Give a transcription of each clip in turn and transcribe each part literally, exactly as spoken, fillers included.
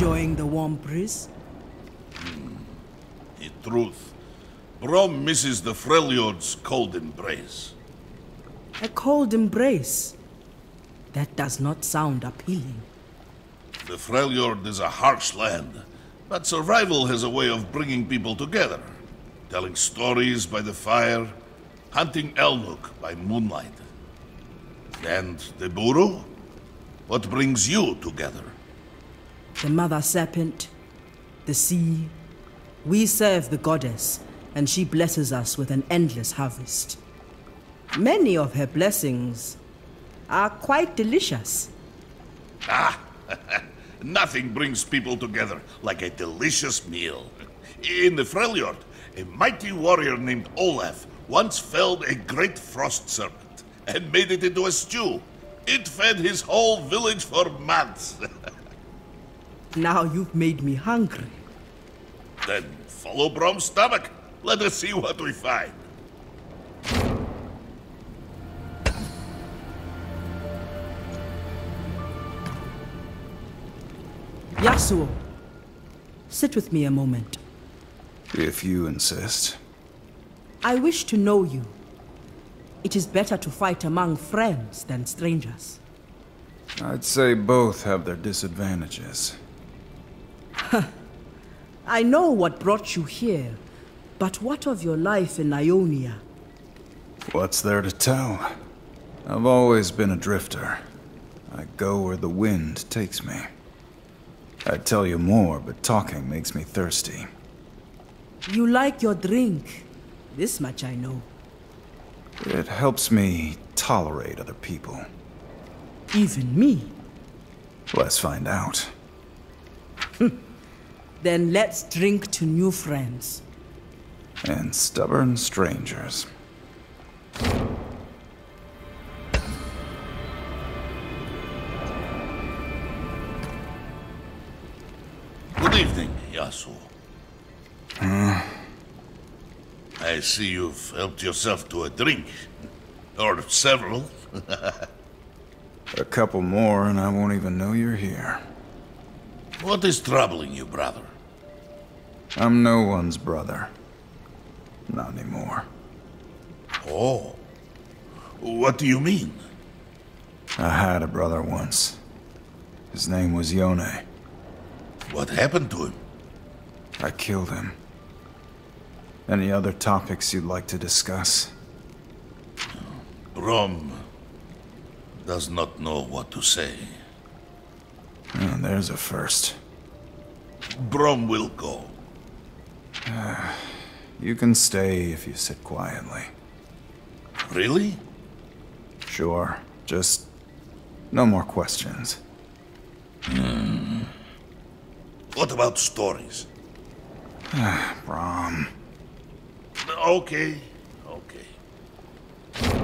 Enjoying the warm breeze? Hmm. In truth, Brom misses the Freljord's cold embrace. A cold embrace? That does not sound appealing. The Freljord is a harsh land, but survival has a way of bringing people together. Telling stories by the fire, hunting Elnuk by moonlight. And the Buru? What brings you together? The Mother Serpent, the sea. We serve the goddess, and she blesses us with an endless harvest. Many of her blessings are quite delicious. Ah, nothing brings people together like a delicious meal. In the Freljord, a mighty warrior named Olaf once felled a great frost serpent and made it into a stew. It fed his whole village for months. Now you've made me hungry. Then follow Brom's stomach. Let us see what we find. Yasuo, sit with me a moment. If you insist. I wish to know you. It is better to fight among friends than strangers. I'd say both have their disadvantages. I know what brought you here, but what of your life in Ionia? What's there to tell? I've always been a drifter. I go where the wind takes me. I'd tell you more, but talking makes me thirsty. You like your drink. This much I know. It helps me tolerate other people. Even me? Let's find out. Then let's drink to new friends. And stubborn strangers. Good evening, Yasuo. Huh? I see you've helped yourself to a drink. Or several. A couple more and I won't even know you're here. What is troubling you, brother? I'm no one's brother. Not anymore. Oh. What do you mean? I had a brother once. His name was Yone. What happened to him? I killed him. Any other topics you'd like to discuss? Brom does not know what to say. Oh, there's a first. Brom will go. You can stay if you sit quietly. Really? Sure. Just no more questions. Hmm. What about stories? Brom. Okay, okay.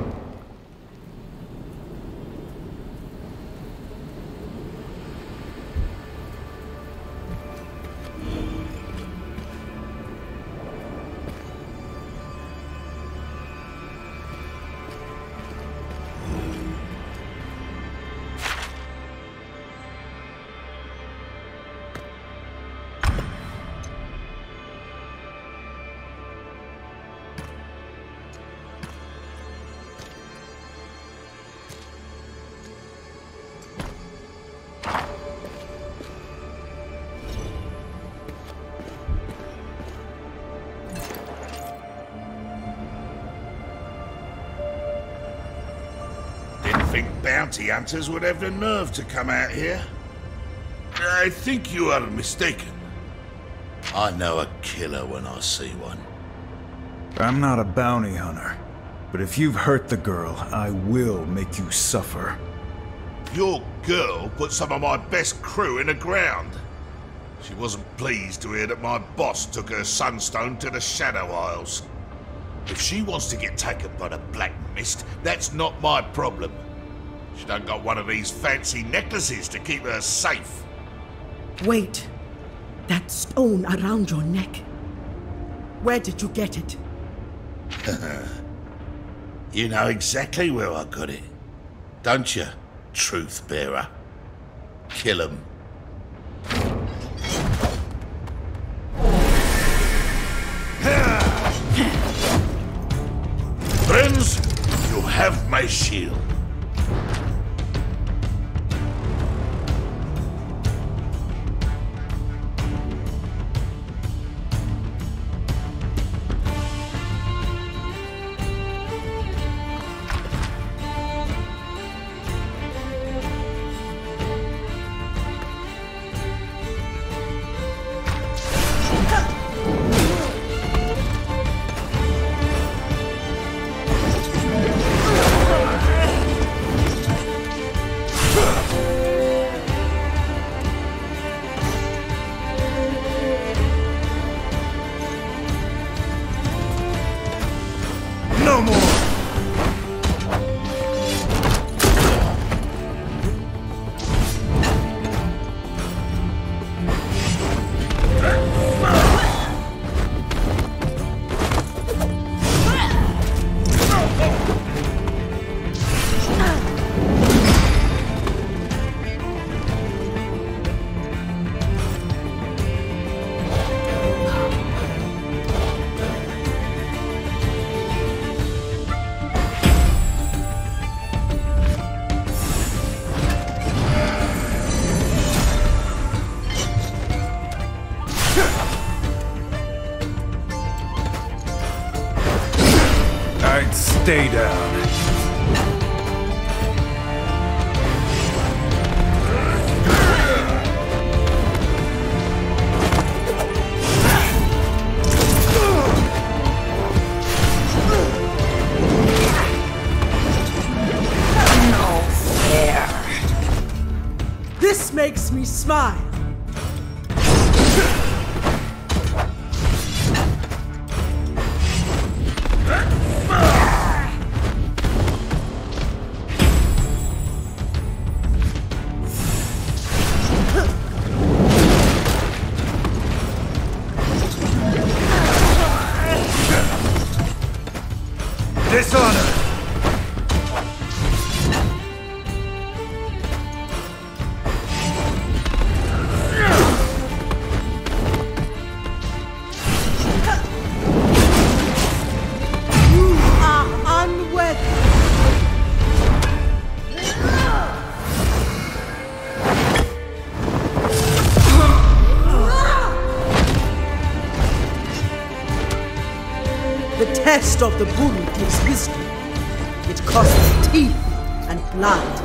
Think bounty hunters would have the nerve to come out here? I think you are mistaken. I know a killer when I see one. I'm not a bounty hunter, but if you've hurt the girl, I will make you suffer. Your girl put some of my best crew in the ground. She wasn't pleased to hear that my boss took her sunstone to the Shadow Isles. If she wants to get taken by the Black Mist, that's not my problem. She done got one of these fancy necklaces to keep her safe. Wait. That stone around your neck. Where did you get it? You know exactly where I got it. Don't you, truth bearer? Kill him. have my shield. Stay down. No fair. This makes me smile. Dishonor! You are unworthy. The test of the bull gives wisdom. It costs teeth and blood.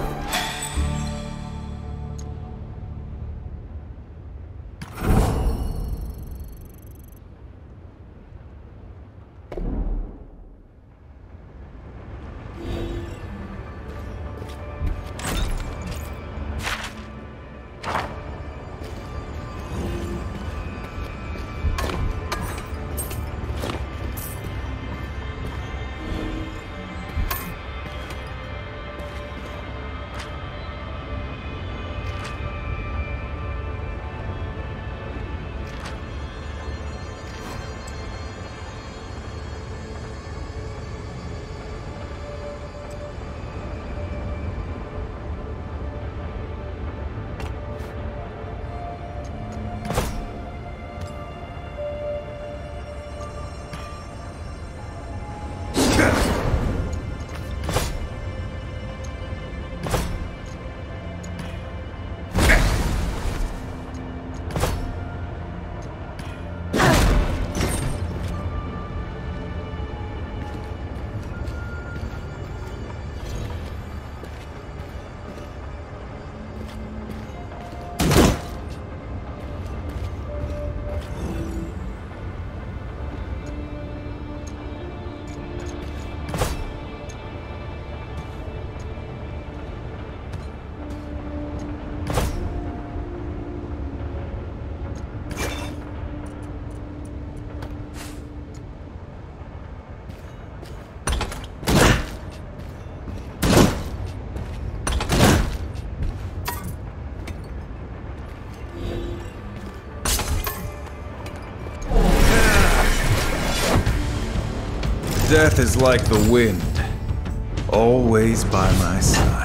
Death is like the wind, always by my side.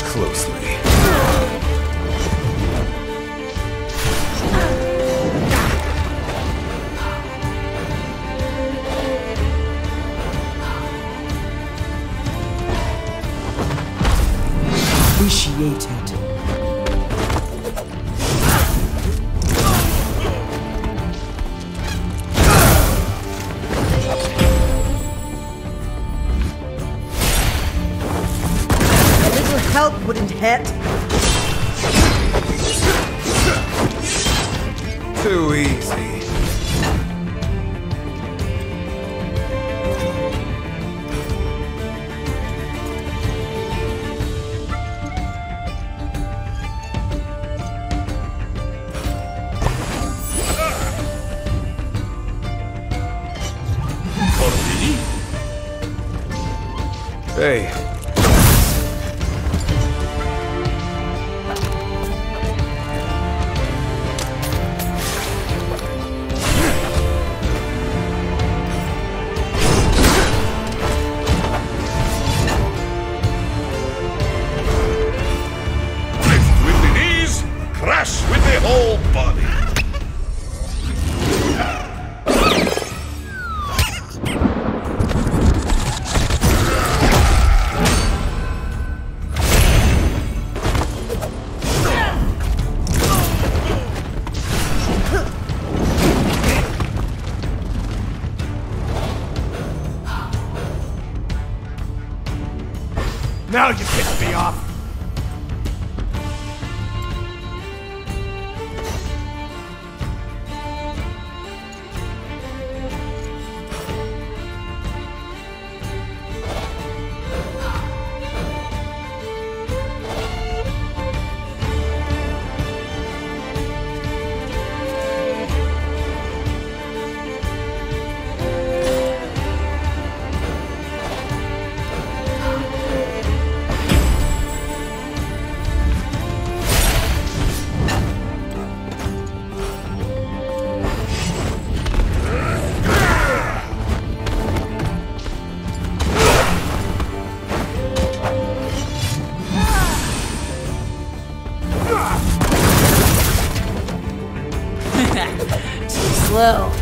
closely. Appreciated. A little help wouldn't hurt. Too easy. Hey. Lift with the knees, crash with the whole body. Now you piss me off! Slow.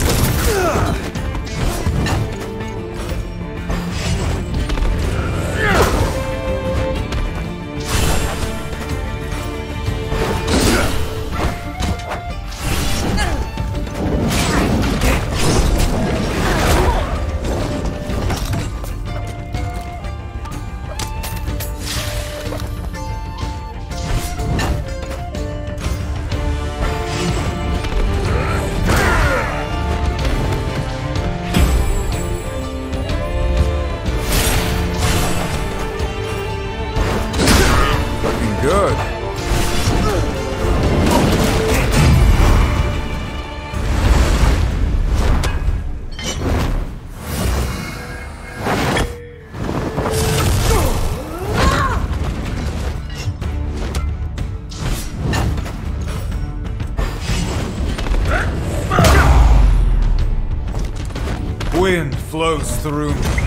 Good. Wind flows through me.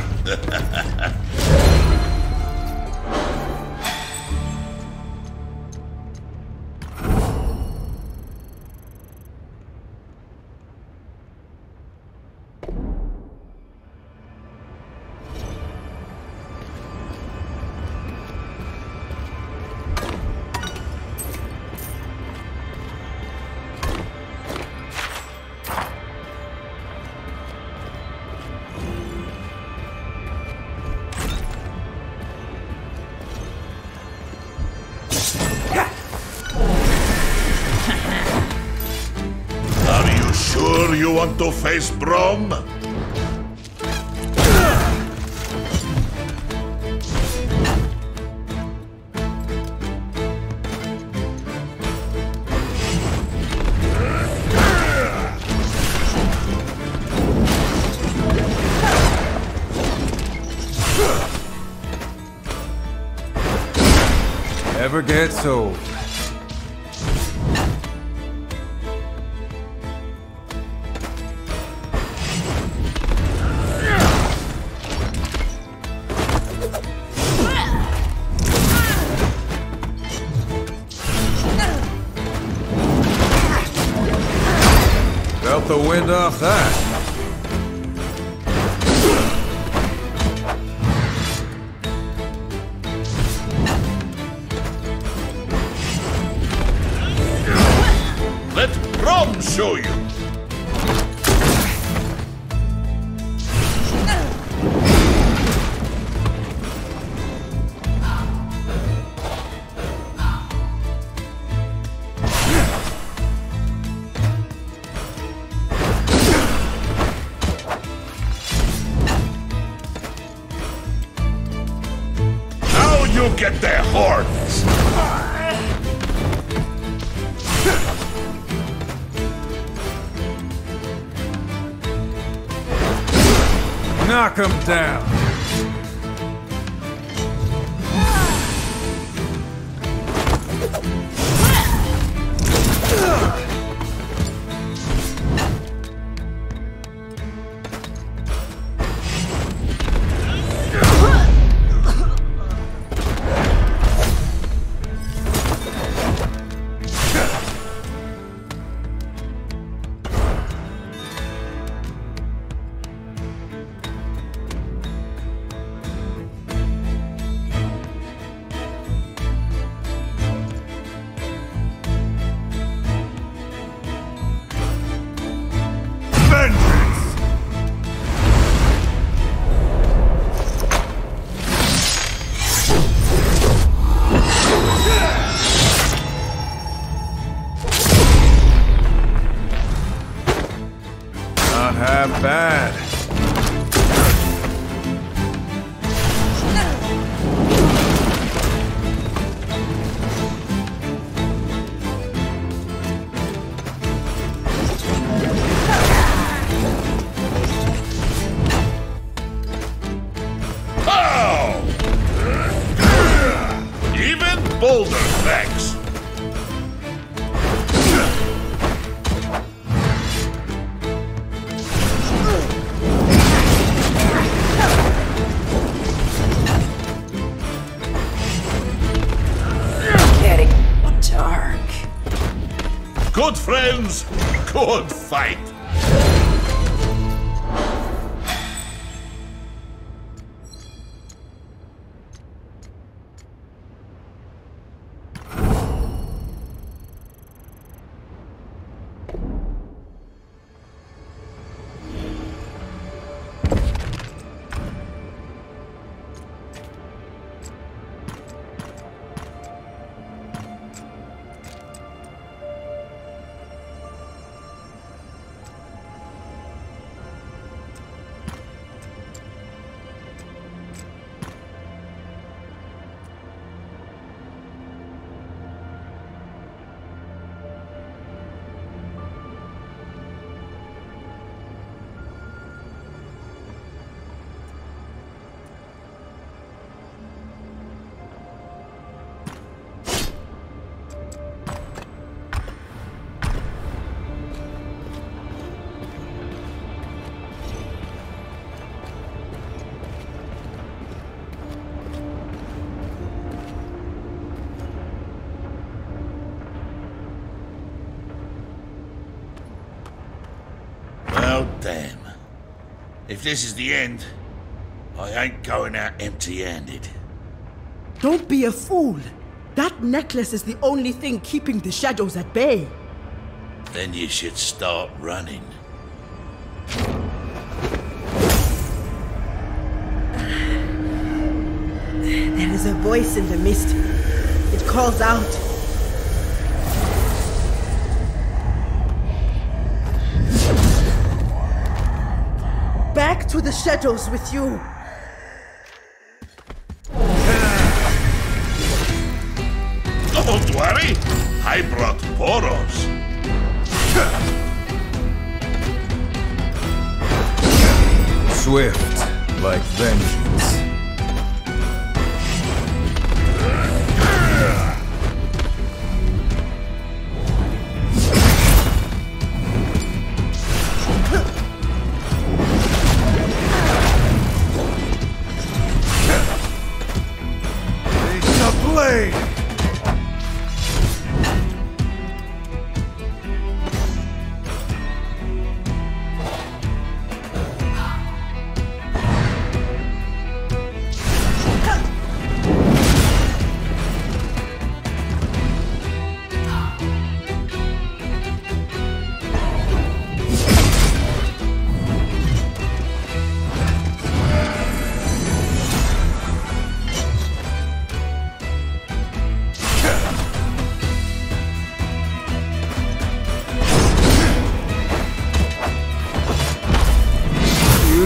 Sure you want to face Brom? Never gets old. got the wind off that. Let Rom show you. Now you get their horns. Knock him down. Not half bad. Pow! Even bolder thanks. Getting dark. Good friends, good fight. Well, damn. If this is the end, I ain't going out empty-handed. Don't be a fool. That necklace is the only thing keeping the shadows at bay. Then you should start running. There is a voice in the mist. It calls out. Back to the shadows with you. Don't worry, I brought Poros. Swift, like vengeance. Take the blade!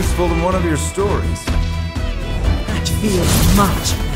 useful than one of your stories. That feels much better.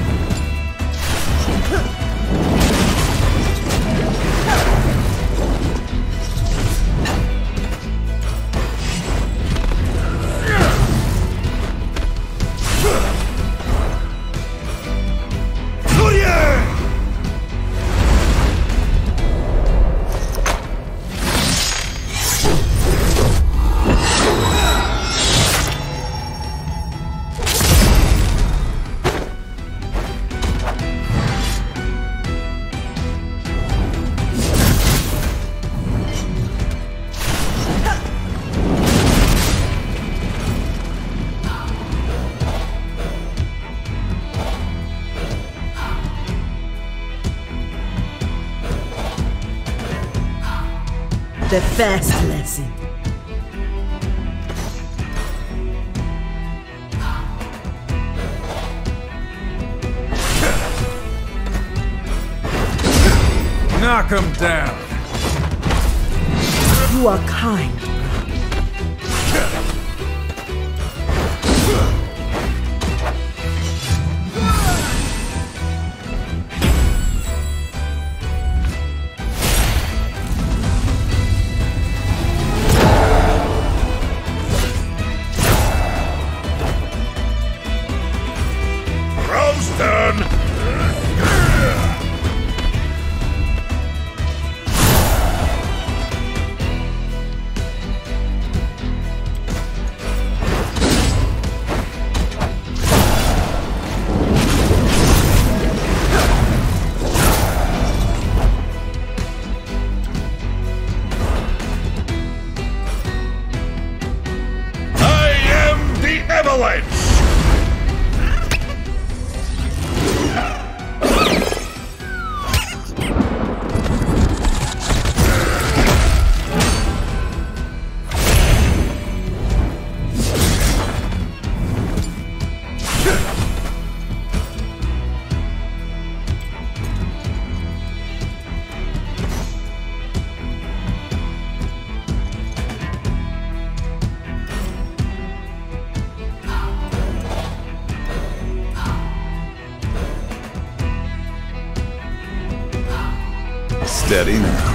The first lesson. Knock him down. You are kind. Steady now.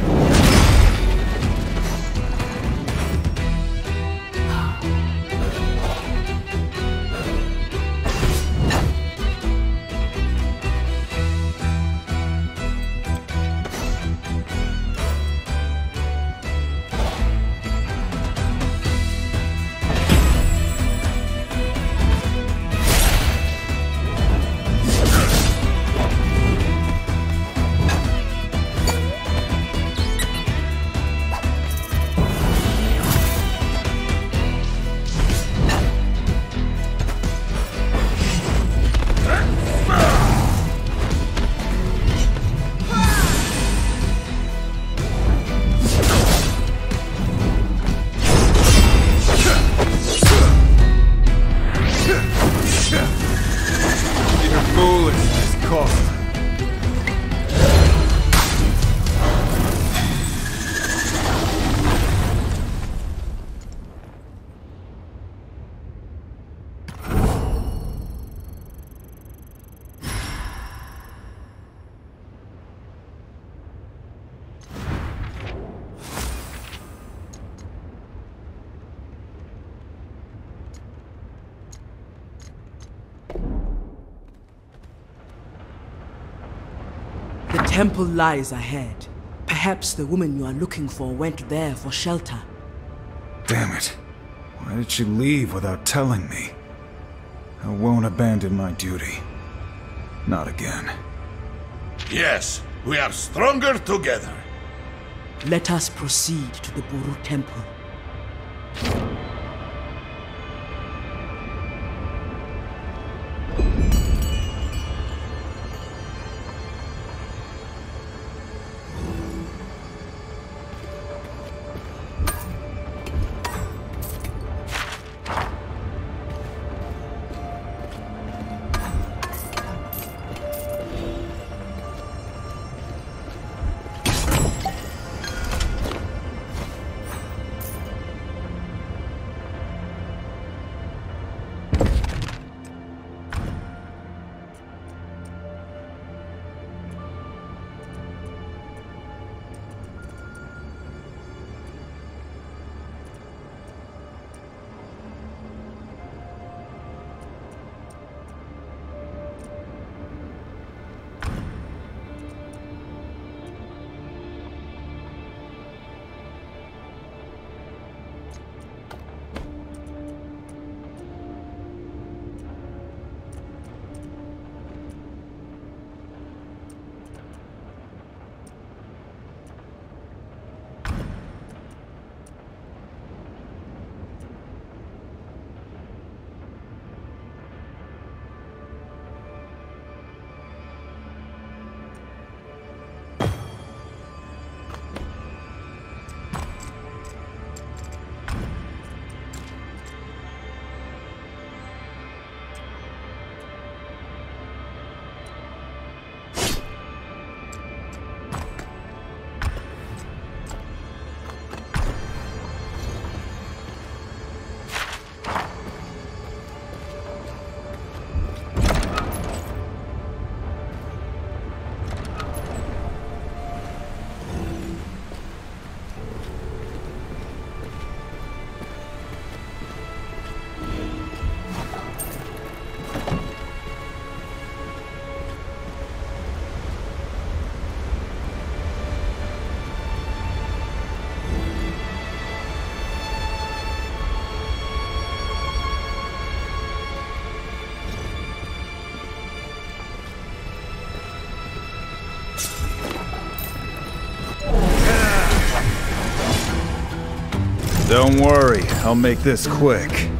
The temple lies ahead. Perhaps the woman you are looking for went there for shelter. Damn it. Why did she leave without telling me? I won't abandon my duty. Not again. Yes, we are stronger together. Let us proceed to the Buru temple. Don't worry, I'll make this quick.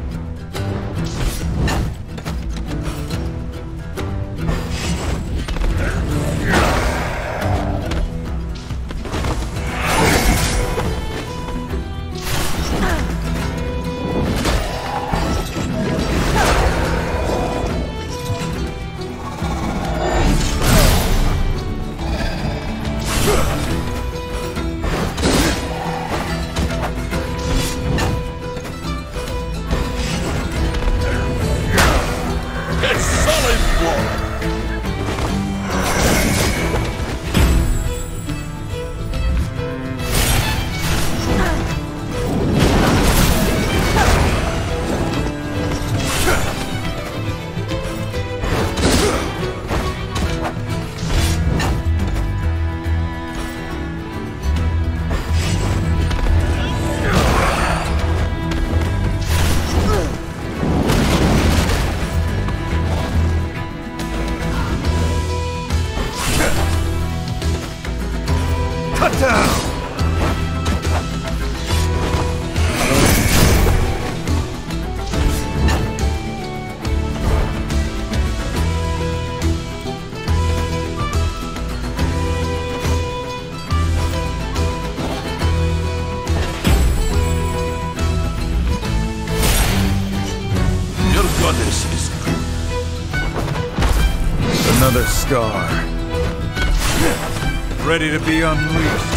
Another scar. Ready to be unleashed.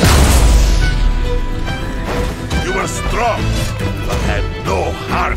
You were strong, but had no heart.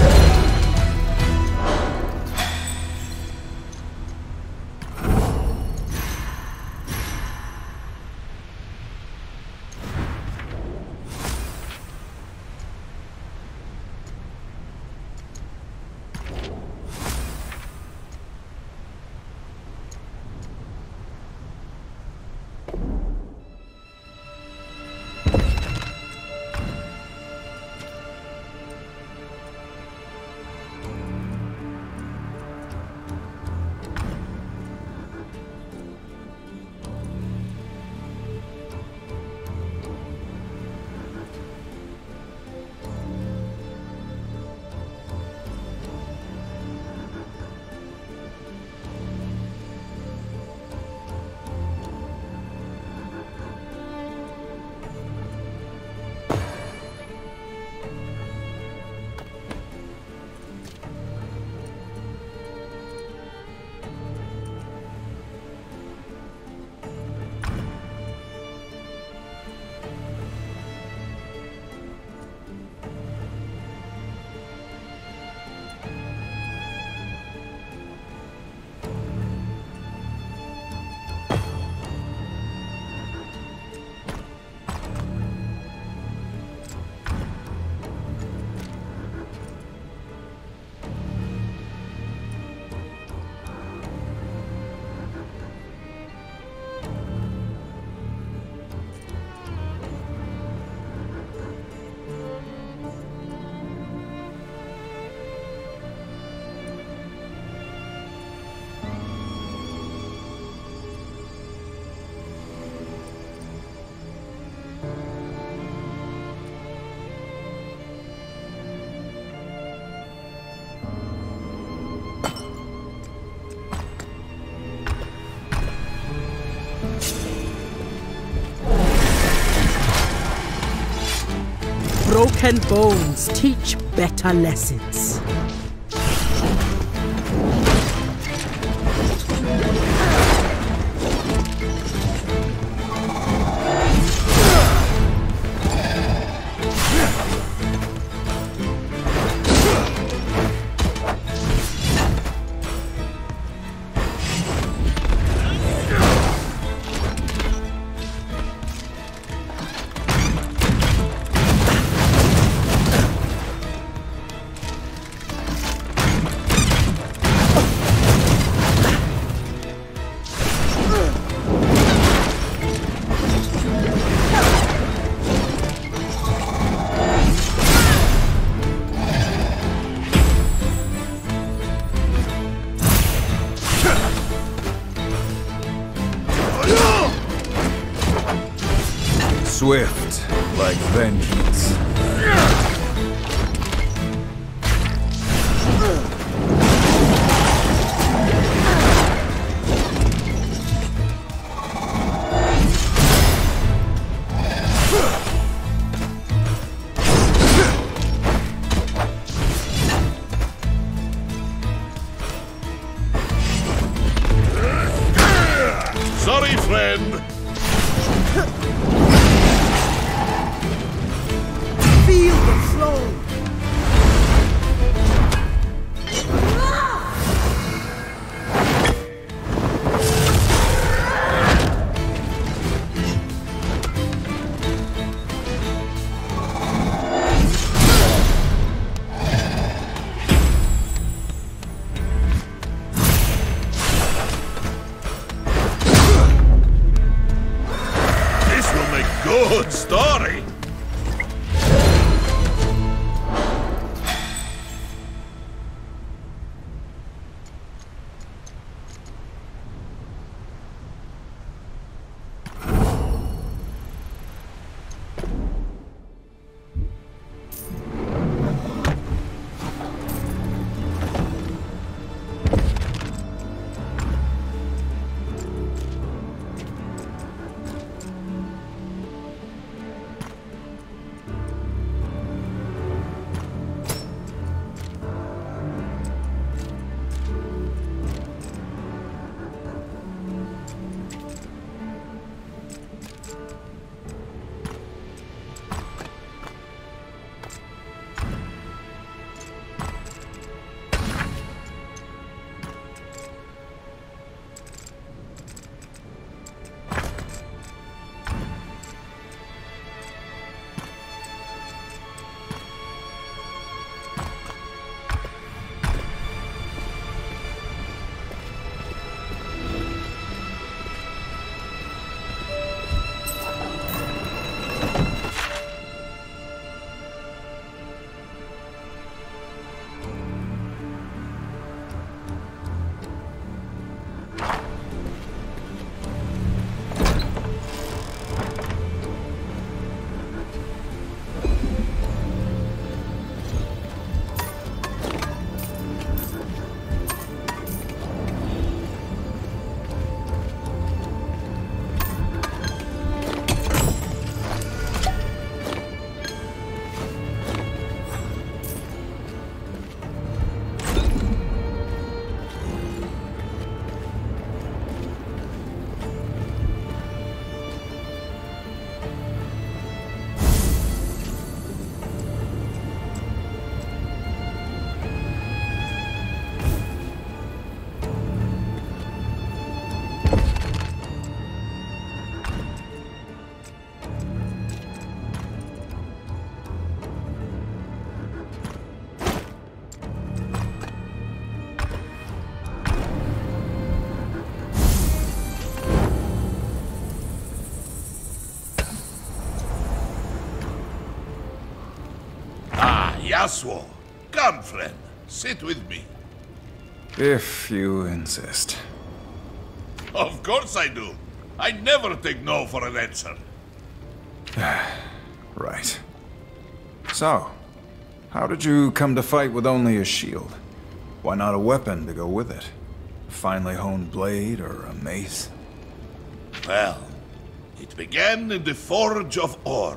Broken bones teach better lessons. Swift. Like vengeance. Sorry, friend. Feel the flow. This will make good story. Yasuo, come, friend. Sit with me. If you insist. Of course I do. I never take no for an answer. Right. So, how did you come to fight with only a shield? Why not a weapon to go with it? A finely honed blade or a mace? Well, it began in the Forge of Orn.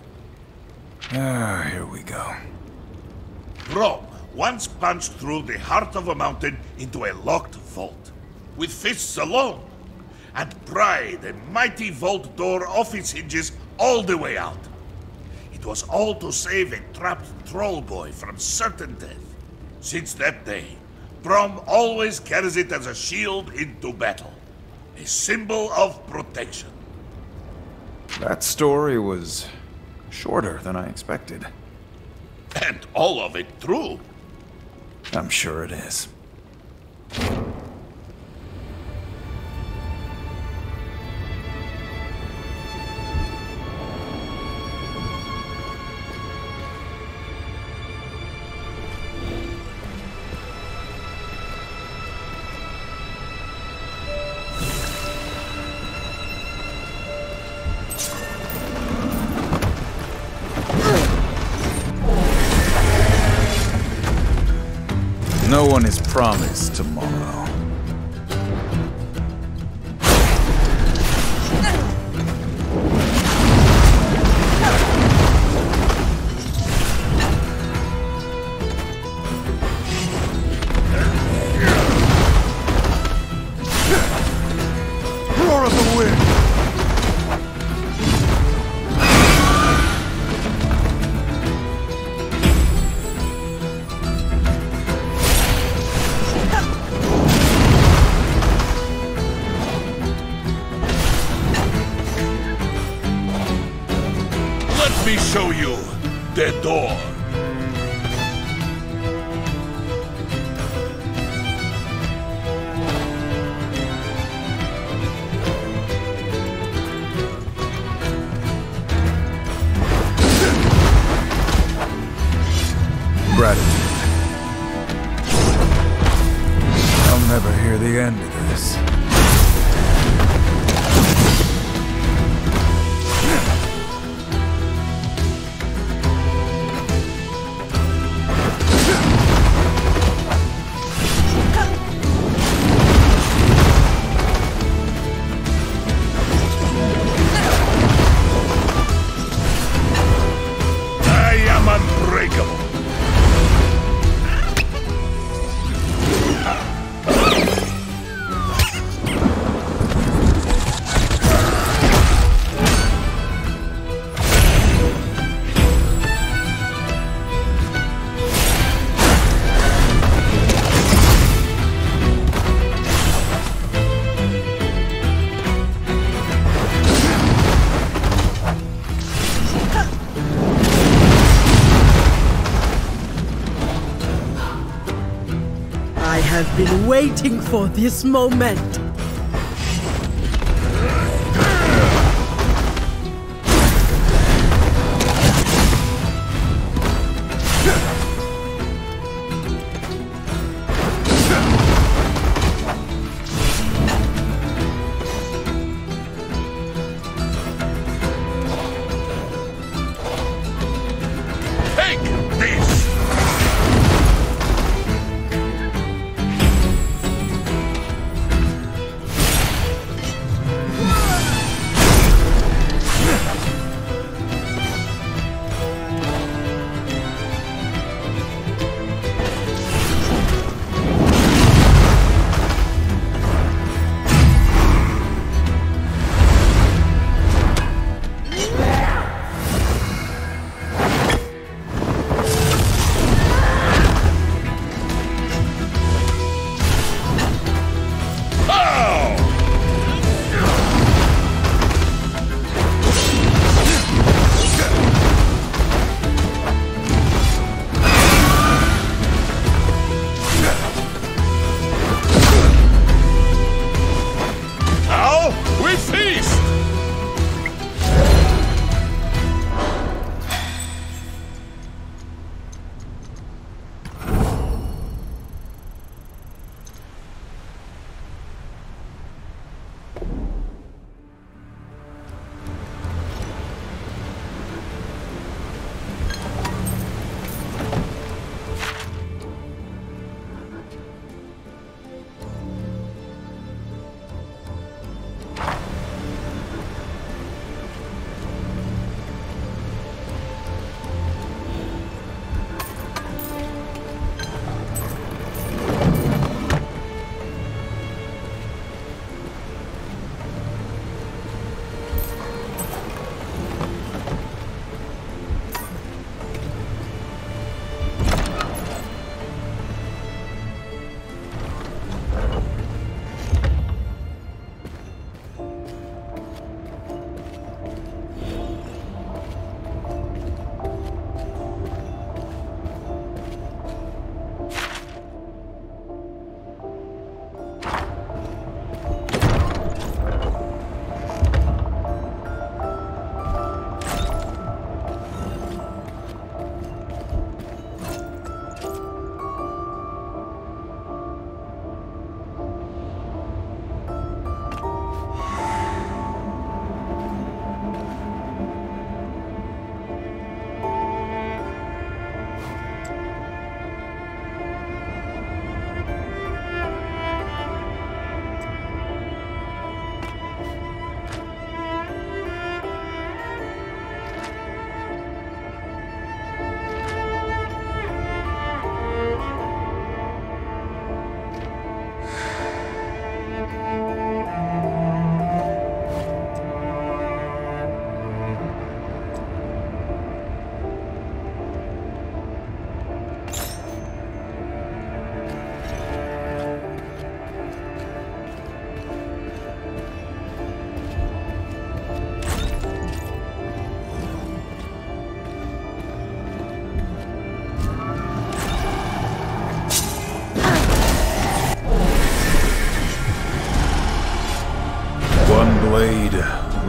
Ah, here we go. Rome once punched through the heart of a mountain into a locked vault, with fists alone, and pried a mighty vault door off its hinges all the way out. It was all to save a trapped troll boy from certain death. Since that day, Brom always carries it as a shield into battle, a symbol of protection. That story was shorter than I expected. And all of it true. I'm sure it is. one is promised tomorrow. Roar of the wind! Let me show you the door. Gratitude. I'll never hear the end of this. I am unbreakable. I have been waiting for this moment. Take this!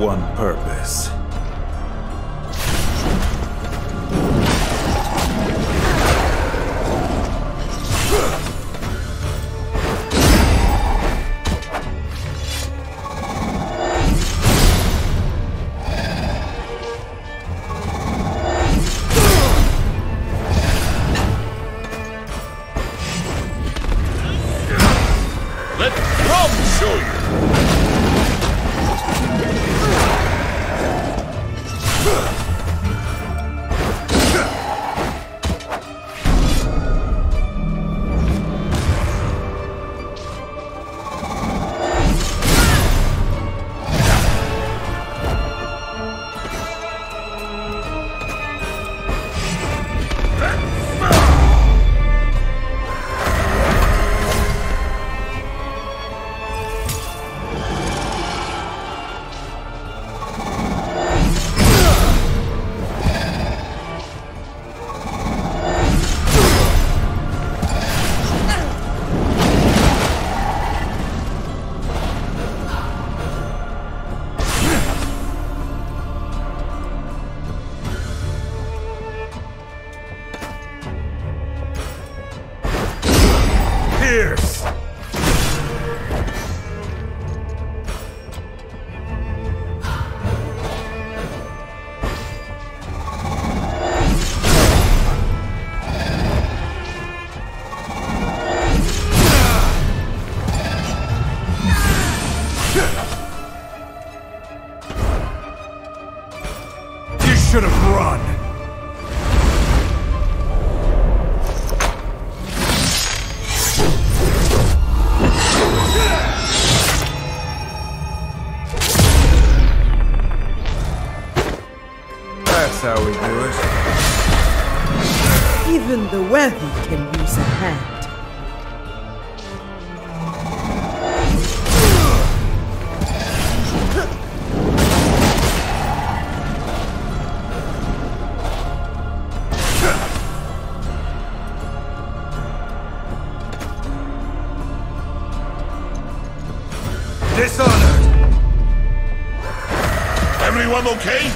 one purpose. Let Rom show you! Pierce! You should have run! That's how we do it. Even the worthy can use a hand. Dishonored! Everyone okay?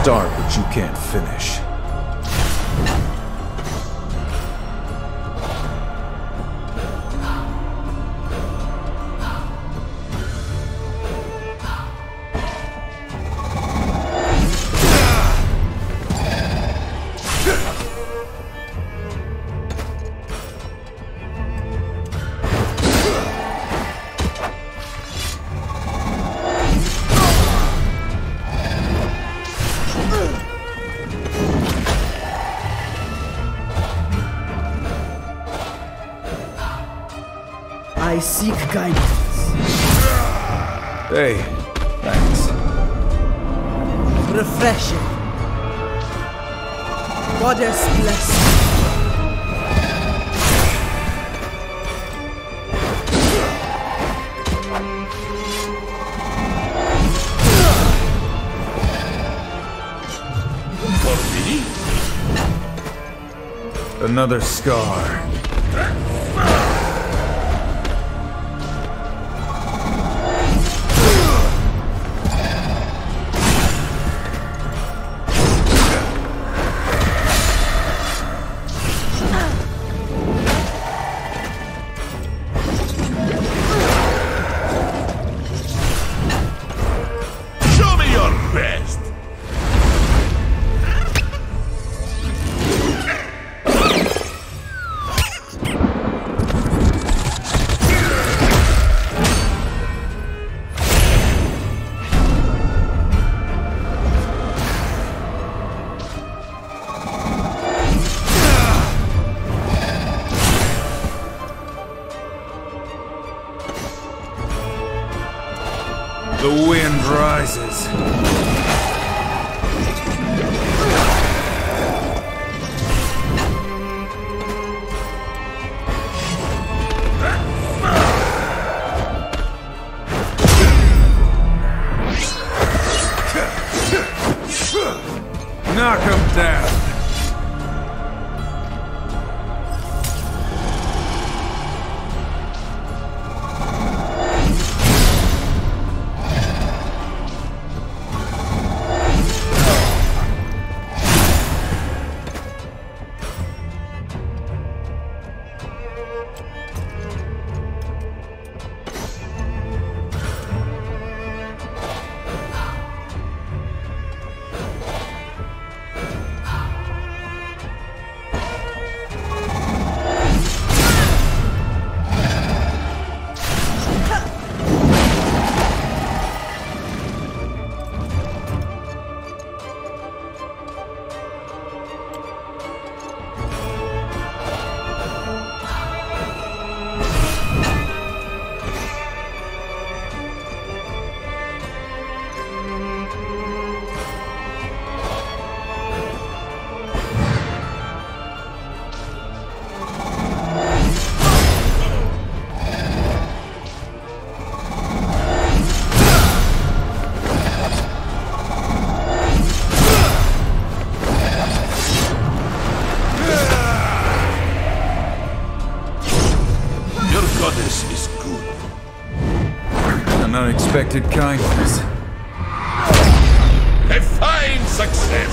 start what you can't finish. I seek guidance. Hey, thanks. Refreshing. Goddess bless you. Another scar. The wind rises. Knock him down. Unexpected kindness. A fine success!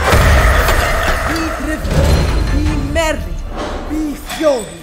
Be driven, be merry, be furious.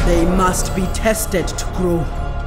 They must be tested to grow.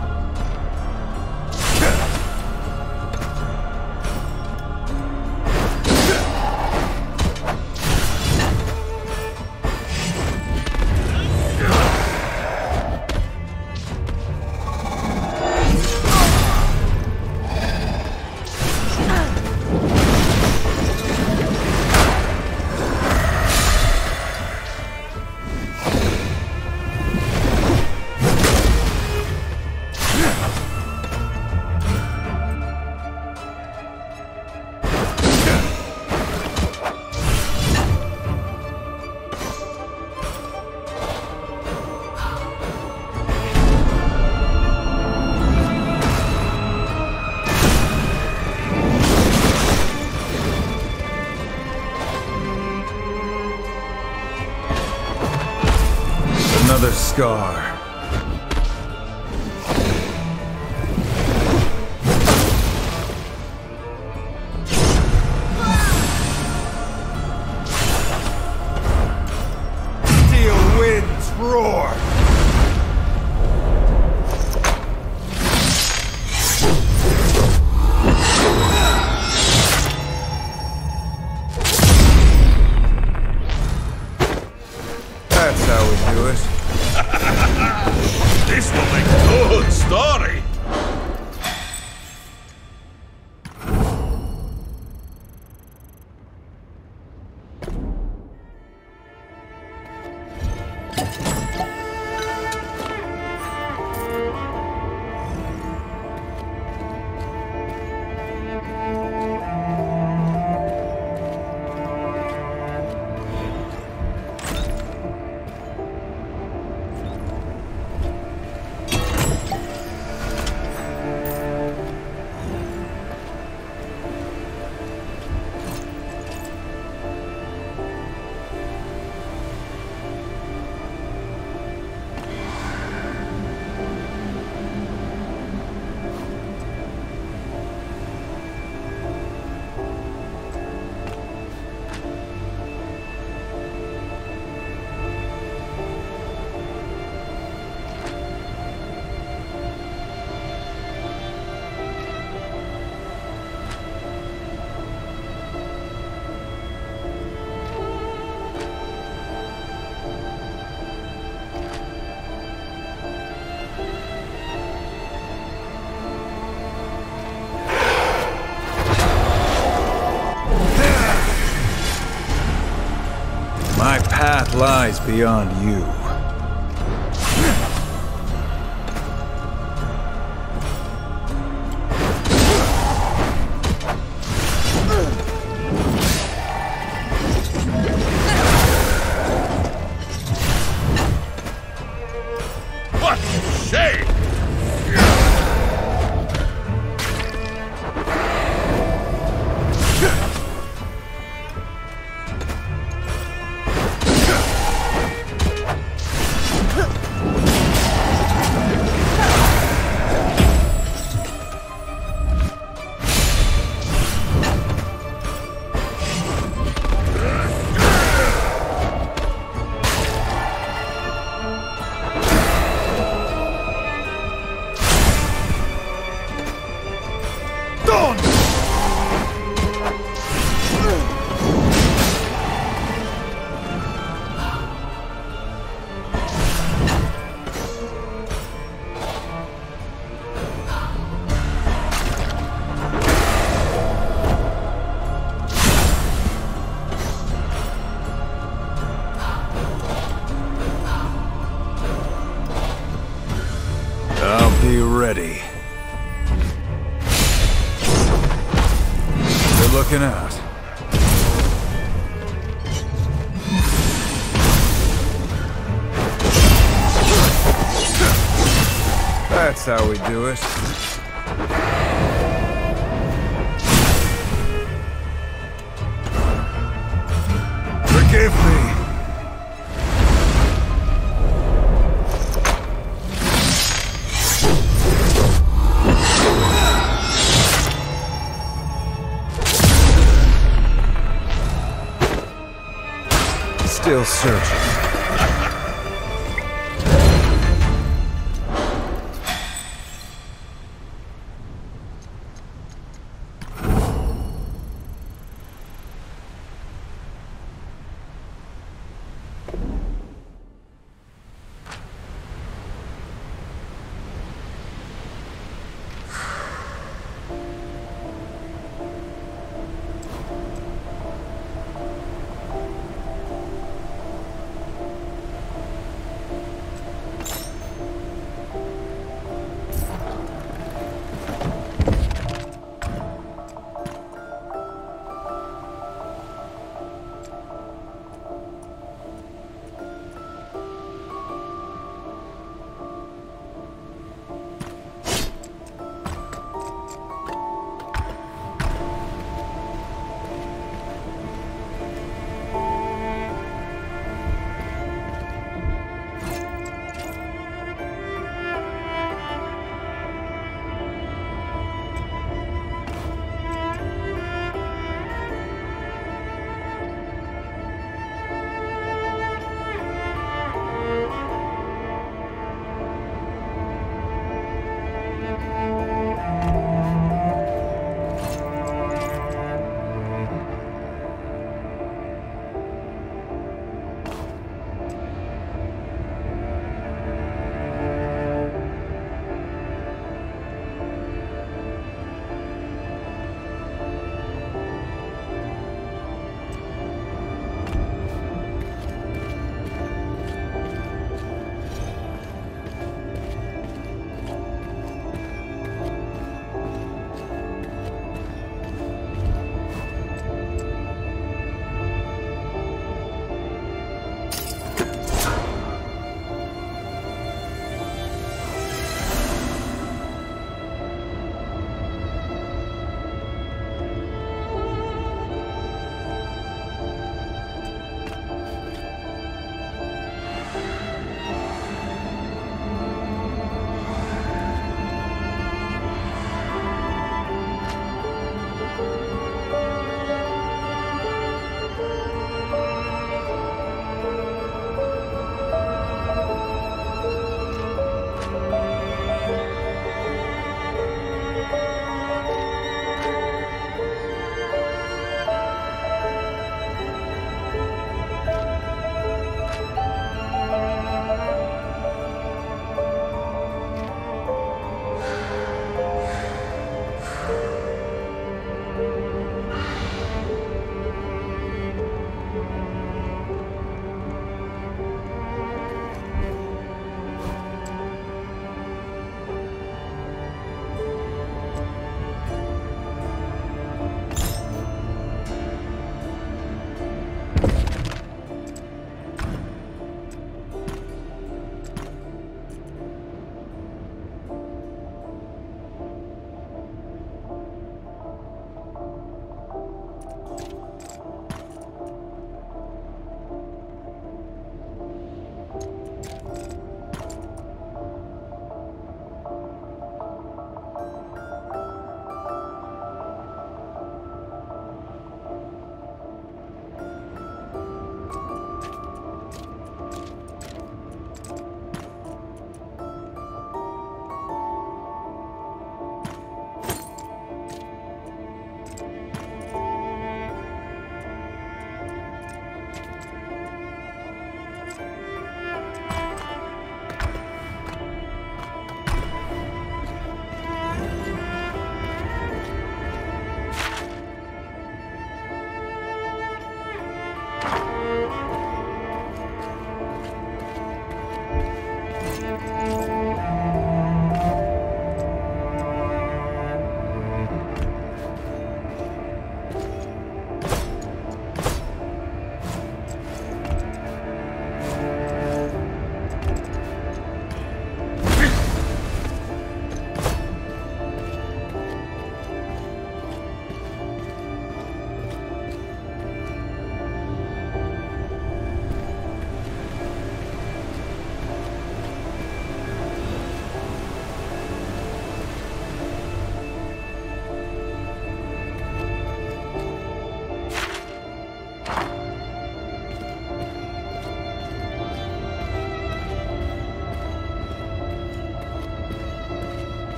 Another scar. Steel winds roar. That's how we do it. This will make a good story. My path lies beyond you. What a shame! I'll be ready. You're looking out. That's how we do it. Forgive me. Still searching.